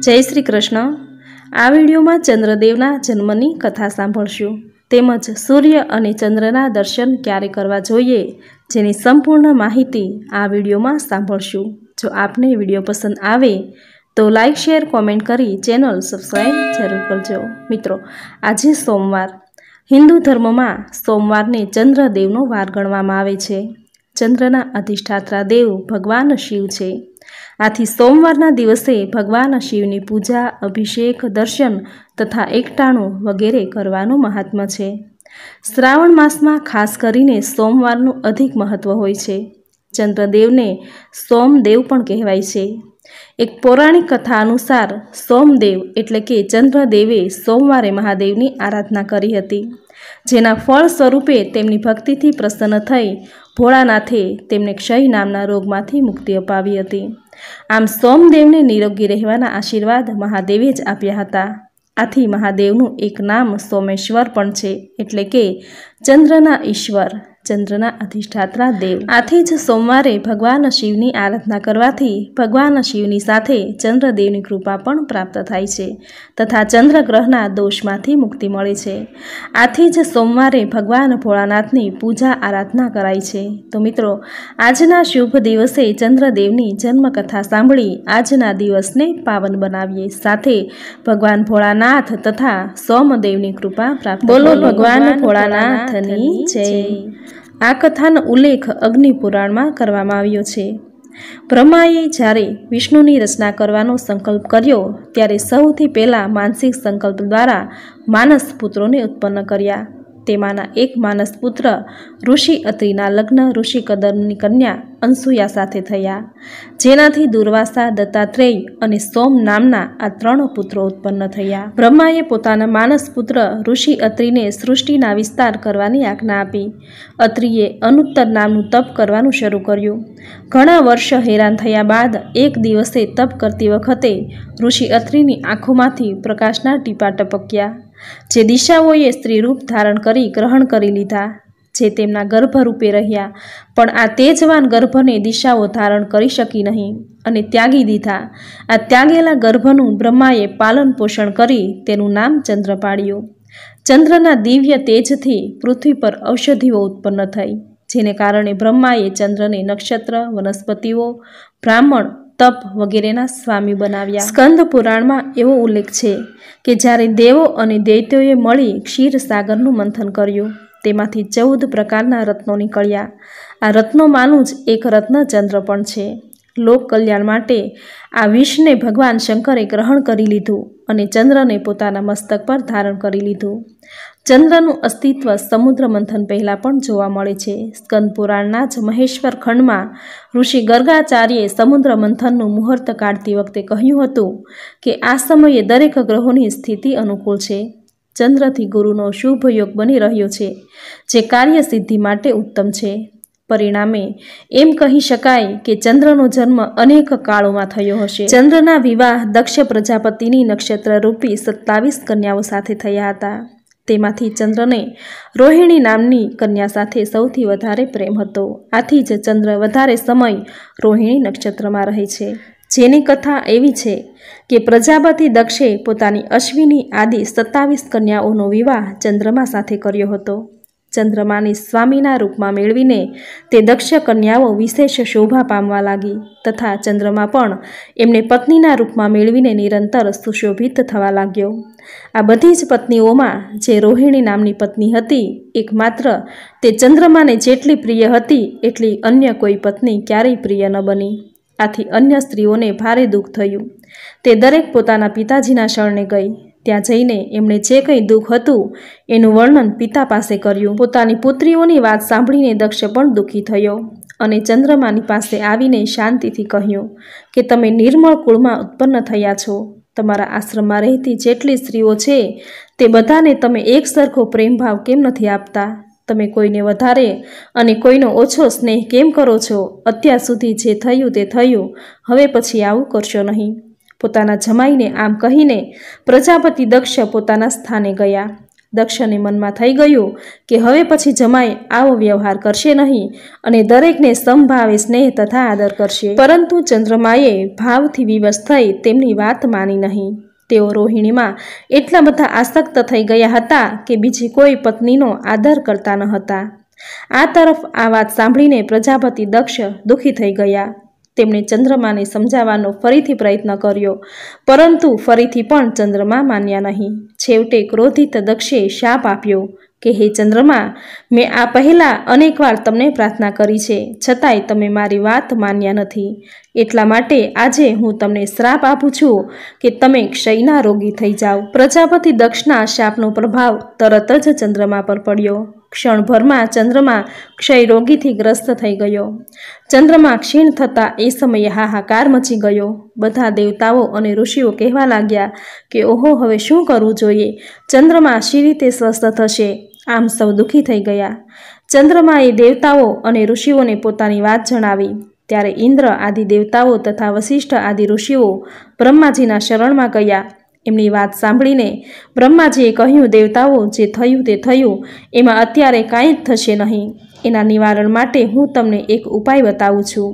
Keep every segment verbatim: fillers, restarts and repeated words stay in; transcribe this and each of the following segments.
जय श्री कृष्ण। आ विडियो में चंद्रदेवना जन्मनी कथा सांभळशुं तेमज सूर्य अने चंद्रना दर्शन क्यारे करवा जोईए जेनी संपूर्ण माहिती आ विडियो में सांभळशुं। जो आपने विडियो पसंद आवे तो लाइक शेर कॉमेंट करी चेनल सब्सक्राइब जरूर करजो। मित्रों, आज सोमवार हिंदू धर्म में सोमवार ने चंद्रदेवनो वार गणवामां आवे छे। चंद्रना अधिष्ठाता देव भगवान शिव छे। आथी सोमवारना दिवसे भगवान शिवनी पूजा, अभिषेक, दर्शन तथा एकटाणुं वगैरे करवानुं महात्म्य छे। श्रावण मासमां खास करीने सोमवारनुं अधिक महत्व होय छे। चंद्रदेवने सोमदेव पण कहेवाय छे। एक पौराणिक कथा अनुसार सोमदेव एटले के चंद्रदेवे सोमवारे महादेवनी आराधना करी हती, जेना फल स्वरूपे तेमनी भक्तिथी प्रसन्न थई भोळानाथे तेमने क्षय नामना रोगमांथी मुक्ति अपावी हती। आम सोमदेवने निरोगी रहेवाना आशीर्वाद महादेवे ज आप्या हता। आथी महादेवनुं एक नाम सोमेश्वर पण छे, एटले के चंद्रना ईश्वर, चंद्रना अधिष्ठाता देव। आथी ज सोमवारे भगवान शिवनी आराधना करवाथी भगवान शिवनी साथे चंद्रदेवनी कृपा पण प्राप्त थाय छे तथा चंद्रग्रहना दोषमांथी मुक्ति मळे छे। आथी ज सोमवारे भगवान भोळानाथनी पूजा आराधना कराय छे। तो मित्रों, आजना शुभ दिवसे चंद्रदेवनी जन्मकथा सांभळी आजना दिवसने पावन बनावीए, साथे भगवान भोळानाथ तथा सोमदेवनी कृपा प्राप्त। बोलो भगवान भोळानाथनी जय। आ कथानो उल्लेख अग्निपुराण में करवामां आव्यो छे। ब्रह्माए ज्यारे विष्णुनी रचना करवानो संकल्प कर्यो त्यारे सौथी पहेला मानसिक संकल्प द्वारा मानस पुत्रोने उत्पन्न कर्या। तेमाना एक मानस पुत्र ऋषि अत्रिना लग्न ऋषि कदम्बनी कन्या अनसुया साथे थया, जेनाथी दुर्वासा, दत्तात्रेय अने सोम नामना आ त्रण पुत्रो उत्पन्न थया। ब्रह्माए पोताना मानस पुत्र ऋषि अत्रिने सृष्टिना विस्तार करवानी आज्ञा आपी। अत्रिए अनुत्तर नामनुं तप करवानुं शरू कर्युं। घणा वर्ष हैरान थया बाद एक दिवसे तप करती वखते ऋषि अत्रिनी आंखोमांथी प्रकाशना टीपा टपक्या, जे दिशाओए स्त्री रूप धारण करी ग्रहण करी लीधा, जे तेमना गर्भरूपे रह्या, पण आ तेजवान गर्भने दिशाओ धारण करी शकी नहीं अने त्यागी दीधा। आ त्यागेला गर्भनुं ब्रह्माए पालन पोषण करी तेनुं नाम चंद्र पाड्युं। चंद्रना दिव्य तेजथी पृथ्वी पर औषधिओ उत्पन्न थई, जेने कारणे ब्रह्माए चंद्रने नक्षत्र, वनस्पतिओ, ब्राह्मण, तप वगैरेना स्वामी बनाव्या। स्कंद पुराण में एवो उल्लेख छे के ज्यारे देवो अने दैत्योए मळी क्षीर सागरनुं मंथन कर्युं, तेमांथी चौद प्रकारना रत्नो निकळ्या। आ रत्नोमांनुं ज एक रत्न चंद्र पण छे। लोक कल्याण माटे आ विषने भगवान शंकरे ग्रहण करी लीधुं अने चंद्रने पोताना मस्तक पर धारण करी लीधुं। चंद्रनुं अस्तित्व समुद्र मंथन पहेला पण जोवा मळे छे। स्कंद पुराणना ज महेश्वर खंडमां ऋषि गर्गाचार्ये समुद्र मंथननुं मुहूर्त काढती वखते कह्युं हतुं के आ समये दरेक ग्रहोनी स्थिति अनुकूल छे। चंद्रथी गुरुनो शुभ योग बनी रह्यो छे, जे कार्य सिद्धि माटे उत्तम छे। परिणामे एम कही शकाय के चंद्रनो जन्म अनेक काळोमां थयो हशे। चंद्रना विवाह दक्ष प्रजापतिनी नक्षत्र रूपी सत्तावीस कन्याओ साथे थया हता। तेमांथी चंद्रने रोहिणी नामनी कन्या साथे सौथी वधारे प्रेम हतो। आथी ज चंद्र वधारे समय रोहिणी नक्षत्रमां रहे छे। जेनी कथा एवी छे के प्रजापति दक्षे पोतानी अश्विनी आदि सत्तावीस कन्याओनो विवाह चंद्रमा साथे कर्यो हतो। चंद्रमाने स्वामीना रूपमां मेळवीने ते दक्ष कन्याओ विशेष शोभा पामवा लागी तथा चंद्रमा पण एमने पत्नीना रूपमां मेळवीने निरंतर सुशोभित थवा लाग्यो। आ बधी ज पत्नीओमां जे रोहिणी नामनी पत्नी हती, एकमात्र ते चंद्रमाने जेटली प्रिय हती एटली अन्य कोई पत्नी क्यारेय प्रिय न बनी। आथी अन्य स्त्रीओने भारे दुख थयुं। ते दरेक पोताना पिताजीना शरणे गई। त्यां जईने एमणे जे कंई दुख हतुं एनुं वर्णन पिता पासे कर्युं। पोतानी पुत्रीओनी वात सांभळीने दक्ष पण दुखी थयो अने चंद्रमानी पासे आवीने शांतिथी कह्युं के तमे निर्मळ कुळमां उत्पन्न थया छो। तमारा आश्रममां रहेती जेटली स्त्रीओ छे ते बधाने तमे एक सरखो प्रेम भाव केम नथी आपता? तमे कोईने वधारे अने कोईनो ओछो स्नेह केम करो छो? अत्यार सुधी जे थयुं ते थयुं, हवे पछी आवुं करशो नहीं। पोताना जमाईने आम कहीने प्रजापति दक्ष पोताना स्थाने गया। દક્ષને મનમાં થઈ ગયું કે હવે પછી જમાઈ આવો વ્યવહાર કરશે નહીં અને દરેકને સમભાવે સ્નેહ તથા આદર કરશે. પરંતુ ચંદ્રમાએ ભાવથી વિવશ થઈ તેમની વાત માની નહીં. તેઓ રોહિણીમાં એટલા બધા આસક્ત થઈ ગયા હતા કે બીજી કોઈ પત્નીનો આદર કરતા ન હતા. આ તરફ આ વાત સાંભળીને પ્રજાપતિ દક્ષ દુઃખી થઈ ગયા. તેમણે ચંદ્રમાને સમજાવવાનો ફરીથી પ્રયત્ન કર્યો, પરંતુ ફરીથી પણ ચંદ્રમા માન્યા નહીં. છેવટે ક્રોધિત દક્ષે શાપ આપ્યો કે હે ચંદ્રમા, મેં આ પહેલાં અનેકવાર તમને પ્રાર્થના કરી છે, છતાંય તમે મારી વાત માન્યા નથી. એટલા માટે આજે હું તમને શ્રાપ આપું છું કે તમે ક્ષયના રોગી થઈ જાઓ. પ્રજાપતિ દક્ષના શાપનો પ્રભાવ તરત જ ચંદ્રમા પર પડ્યો. ક્ષણભરમાં ચંદ્રમા ક્ષય રોગીથી ગ્રસ્ત થઈ ગયો. ચંદ્રમા ક્ષીણ થતાં એ સમયે હાહાકાર મચી ગયો. બધા દેવતાઓ અને ઋષિઓ કહેવા લાગ્યા કે ઓહો, હવે શું કરવું જોઈએ? ચંદ્રમા શી રીતે સ્વસ્થ થશે? આમ સૌ દુઃખી થઈ ગયા. ચંદ્રમાએ દેવતાઓ અને ઋષિઓને પોતાની વાત જણાવી. ત્યારે ઇન્દ્ર આદિ દેવતાઓ તથા વશિષ્ઠ આદિ ઋષિઓ બ્રહ્માજીના શરણમાં ગયા. એમની વાત સાંભળીને બ્રહ્માજીએ કહ્યું, દેવતાઓ, જે થયું તે થયું, એમાં અત્યારે કાંઈ જ થશે નહીં. એના નિવારણ માટે હું તમને એક ઉપાય બતાવું છું.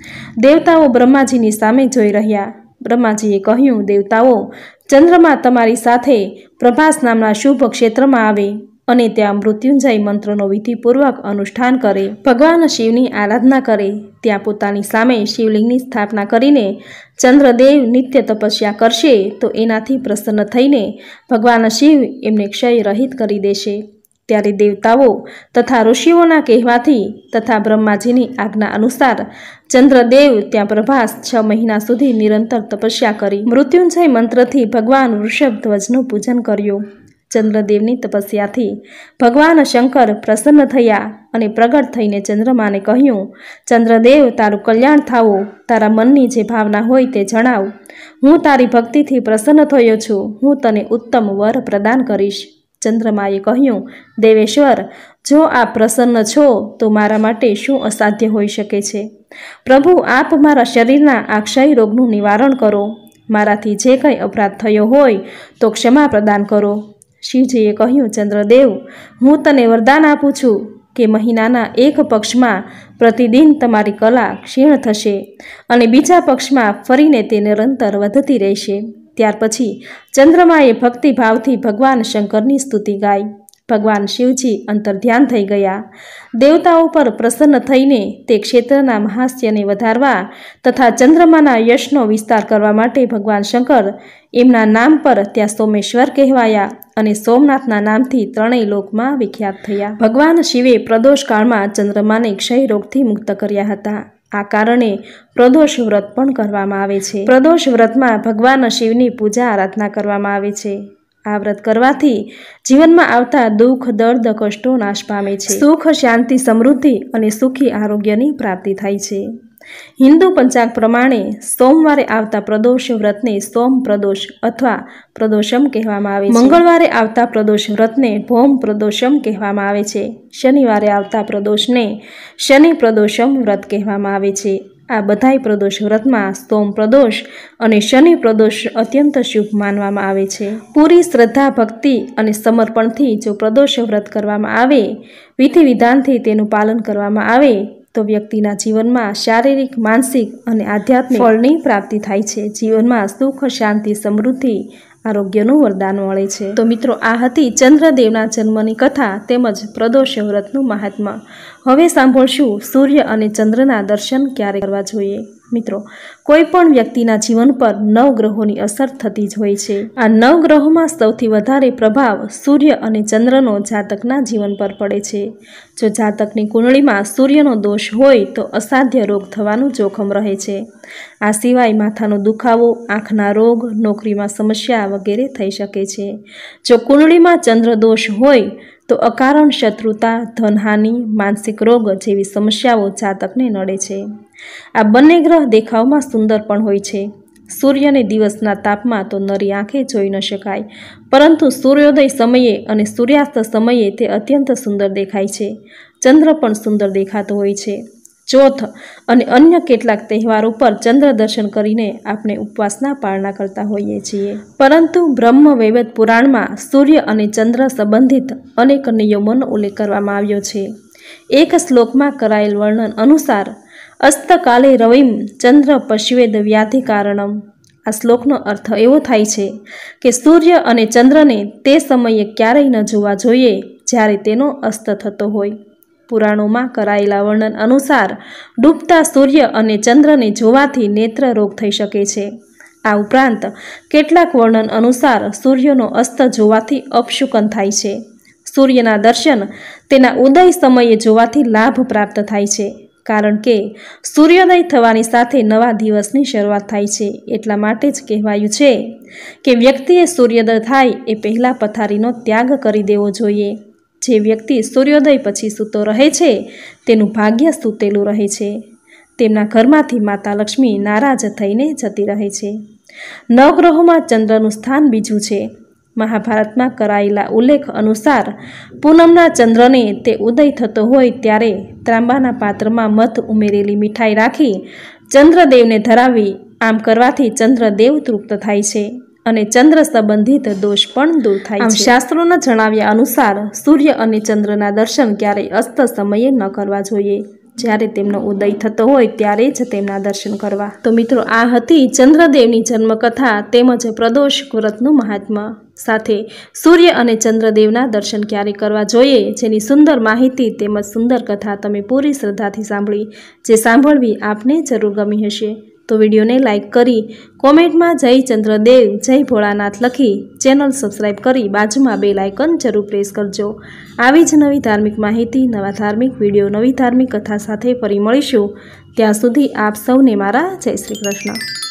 દેવતાઓ બ્રહ્માજીની સામે જોઈ રહ્યા. બ્રહ્માજીએ કહ્યું, દેવતાઓ, ચંદ્રમા તમારી સાથે પ્રભાસ નામના શુભ ક્ષેત્રમાં આવે અને ત્યાં મૃત્યુંજય મંત્રનો વિધિપૂર્વક અનુષ્ઠાન કરે, ભગવાન શિવની આરાધના કરે. ત્યાં પોતાની સામે શિવલિંગની સ્થાપના કરીને ચંદ્રદેવ નિત્ય તપસ્યા કરશે તો એનાથી પ્રસન્ન થઈને ભગવાન શિવ એમને ક્ષય રહિત કરી દેશે. ત્યારે દેવતાઓ તથા ઋષિઓના કહેવાથી તથા બ્રહ્માજીની આજ્ઞા અનુસાર ચંદ્રદેવ ત્યાં પ્રભાસ છ મહિના સુધી નિરંતર તપસ્યા કરી મૃત્યુંજય મંત્રથી ભગવાન વૃષભધ્વજનું પૂજન કર્યું. ચંદ્રદેવની તપસ્યાથી ભગવાન શંકર પ્રસન્ન થયા અને પ્રગટ થઈને ચંદ્રમાને કહ્યું, ચંદ્રદેવ, તારું કલ્યાણ થાવું, તારા મનની જે ભાવના હોય તે જણાવ. હું તારી ભક્તિથી પ્રસન્ન થયો છું. હું તને ઉત્તમ વર પ્રદાન કરીશ. ચંદ્રમાએ કહ્યું, દેવેશ્વર, જો આપ પ્રસન્ન છો તો મારા માટે શું અસાધ્ય હોઈ શકે છે? પ્રભુ, આપ મારા શરીરના આ ક્ષય રોગનું નિવારણ કરો. મારાથી જે કંઈ અપરાધ થયો હોય તો ક્ષમા પ્રદાન કરો. શિવજીએ કહ્યું, ચંદ્રદેવ, હું તને વરદાન આપું છું કે મહિનાના એક પક્ષમાં પ્રતિદિન તમારી કલા ક્ષીણ થશે અને બીજા પક્ષમાં ફરીને તે નિરંતર વધતી રહેશે. ત્યાર પછી ચંદ્રમાએ ભક્તિભાવથી ભગવાન શંકરની સ્તુતિ ગાઈ. ભગવાન શિવજી અંતર્ધ્યાન થઈ ગયા. દેવતાઓ પર પ્રસન્ન થઈને તે ક્ષેત્રના મહાત્મ્યને વધારવા તથા ચંદ્રમાના યશનો વિસ્તાર કરવા માટે ભગવાન શંકર એમના નામ પર ત્યાં સોમેશ્વર કહેવાયા અને સોમનાથના નામથી ત્રણેય લોકમાં વિખ્યાત થયા. ભગવાન શિવે પ્રદોષ કાળમાં ચંદ્રમાને ક્ષય રોગથી મુક્ત કર્યા હતા. આ કારણે પ્રદોષ વ્રત પણ કરવામાં આવે છે. પ્રદોષ વ્રતમાં ભગવાન શિવની પૂજા આરાધના કરવામાં આવે છે. આ વ્રત કરવાથી જીવનમાં આવતા દુઃખ, દર્દ, કષ્ટો નાશ પામે છે. સુખ, શાંતિ, સમૃદ્ધિ અને સુખી આરોગ્યની પ્રાપ્તિ થાય છે. હિન્દુ પંચાંગ પ્રમાણે સોમવારે આવતા પ્રદોષ વ્રતને સોમ પ્રદોષ અથવા પ્રદોષમ કહેવામાં આવે છે. મંગળવારે આવતા પ્રદોષ વ્રતને ભૌમ પ્રદોષમ કહેવામાં આવે છે. શનિવારે આવતા પ્રદોષને શનિ પ્રદોષમ વ્રત કહેવામાં આવે છે. આ બધાય પ્રદોષ વ્રતમાં સોમ પ્રદોષ અને શનિ પ્રદોષ અત્યંત શુભ માનવામાં આવે છે. પૂરી શ્રદ્ધા, ભક્તિ અને સમર્પણથી જો પ્રદોષ વ્રત કરવામાં આવે, વિધિ વિધાનથી તેનું પાલન કરવામાં આવે તો વ્યક્તિના જીવનમાં શારીરિક, માનસિક અને આધ્યાત્મિક ફળની પ્રાપ્તિ થાય છે. જીવનમાં સુખ, શાંતિ, સમૃદ્ધિ, આરોગ્યનું વરદાન મળે છે. તો મિત્રો, આ હતી ચંદ્રદેવના જન્મની કથા તેમજ પ્રદોષ વ્રતનું મહાત્મ્ય. હવે સાંભળશું સૂર્ય અને ચંદ્રના દર્શન ક્યારે કરવા જોઈએ. મિત્રો, કોઈ પણ વ્યક્તિના જીવન પર નવ ગ્રહોની અસર થતી જ હોય છે. આ નવ ગ્રહોમાં સૌથી વધારે પ્રભાવ સૂર્ય અને ચંદ્રનો જાતકના જીવન પર પડે છે. જો જાતકની કુંડળીમાં સૂર્યનો દોષ હોય તો અસાધ્ય રોગ થવાનું જોખમ રહે છે. આ સિવાય માથાનો દુખાવો, આંખના રોગ, નોકરીમાં સમસ્યા વગેરે થઈ શકે છે. જો કુંડળીમાં ચંદ્ર દોષ હોય તો અકારણ શત્રુતા, ધનહાનિ, માનસિક રોગ જેવી સમસ્યાઓ જાતકને નડે છે. આ બંને ગ્રહ દેખાવમાં સુંદર પણ હોય છે. સૂર્યને દિવસના તાપમાં તો નરી આંખે જોઈ ન શકાય, પરંતુ સૂર્યોદય સમયે અને સૂર્યાસ્ત સમયે તે અત્યંત સુંદર દેખાય છે. ચંદ્ર પણ સુંદર દેખાતો હોય છે. ચોથ અને અન્ય કેટલાક તહેવારો પર ચંદ્ર દર્શન કરીને આપણે ઉપવાસના પાળના કરતા હોઈએ છીએ. પરંતુ બ્રહ્મ વૈવર્ત પુરાણમાં સૂર્ય અને ચંદ્ર સંબંધિત અનેક નિયમોનો ઉલ્લેખ કરવામાં આવ્યો છે. એક શ્લોકમાં કરાયેલ વર્ણન અનુસાર અસ્તકાલે રવિમ ચંદ્ર પશ્વેદ વ્યાધિ કારણમ. આ શ્લોકનો અર્થ એવો થાય છે કે સૂર્ય અને ચંદ્રને તે સમયે ક્યારેય ન જોવા જોઈએ જ્યારે તેનો અસ્ત થતો હોય. પુરાણોમાં કરાયેલા વર્ણન અનુસાર ડૂબતા સૂર્ય અને ચંદ્રને જોવાથી નેત્ર રોગ થઈ શકે છે. આ ઉપરાંત કેટલાક વર્ણન અનુસાર સૂર્યનો અસ્ત જોવાથી અપશુકન થાય છે. સૂર્યના દર્શન તેના ઉદય સમયે જોવાથી લાભ પ્રાપ્ત થાય છે, કારણ કે સૂર્યોદય થવાની સાથે નવા દિવસની શરૂઆત થાય છે. એટલા માટે જ કહેવાયું છે કે વ્યક્તિએ સૂર્યોદય થાય એ પહેલાં પથારીનો ત્યાગ કરી દેવો જોઈએ. જે વ્યક્તિ સૂર્યોદય પછી સૂતો રહે છે તેનું ભાગ્ય સૂતેલું રહે છે. તેમના ઘરમાંથી માતા લક્ષ્મી નારાજ થઈને જતી રહે છે. નવગ્રહોમાં ચંદ્રનું સ્થાન બીજું છે. મહાભારતમાં કરાયેલા ઉલ્લેખ અનુસાર પૂનમના ચંદ્રને તે ઉદય થતો હોય ત્યારે ત્રાંબાના પાત્રમાં મધ ઉમેરેલી મીઠાઈ રાખી ચંદ્રદેવને ધરાવી. આમ કરવાથી ચંદ્રદેવ તૃપ્ત થાય છે અને ચંદ્ર સંબંધિત દોષ પણ દૂર થાય છે. શાસ્ત્રોના જણાવ્યા અનુસાર સૂર્ય અને ચંદ્રના દર્શન ક્યારેય અસ્ત સમયે ન કરવા જોઈએ. જ્યારે તેમનો ઉદય થતો હોય ત્યારે જ તેમના દર્શન કરવા. તો મિત્રો, આ હતી ચંદ્રદેવની જન્મકથા તેમજ પ્રદોષ વ્રતનું મહાત્મ્ય. સાથે સૂર્ય અને ચંદ્રદેવના દર્શન ક્યારે કરવા જોઈએ જેની સુંદર માહિતી તેમજ સુંદર કથા તમે પૂરી શ્રદ્ધાથી સાંભળી, જે સાંભળવી આપને જરૂર ગમી હશે. તો વિડીયોને લાઇક કરી કોમેન્ટમાં જય ચંદ્રદેવ જય ભોળાનાથ લખી ચેનલ સબસ્ક્રાઈબ કરી બાજુમાં બેલ આઇકન જરૂર પ્રેસ કરજો. આવી જ નવી ધાર્મિક માહિતી, નવા ધાર્મિક વિડીયો, નવી ધાર્મિક કથા સાથે ફરી મળીશું. ત્યાં સુધી આપ સૌને મારા જય શ્રી કૃષ્ણ.